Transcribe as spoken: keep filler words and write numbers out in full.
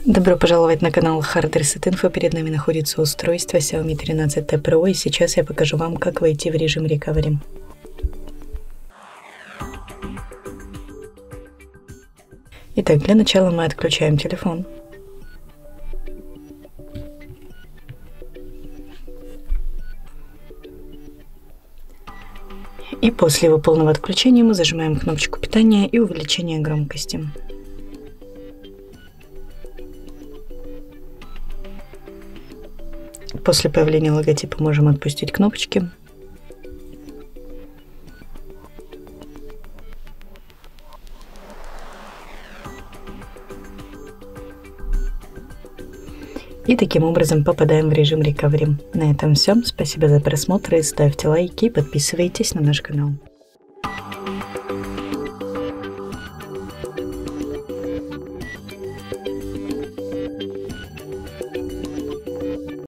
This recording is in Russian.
Добро пожаловать на канал Hard Reset Info. Перед нами находится устройство Xiaomi тринадцать T Pro, и сейчас я покажу вам, как войти в режим recovery. Итак, для начала мы отключаем телефон. И после его полного отключения мы зажимаем кнопочку питания и увеличения громкости. После появления логотипа можем отпустить кнопочки. И таким образом попадаем в режим recovery. На этом все. Спасибо за просмотр, ставьте лайки и подписывайтесь на наш канал.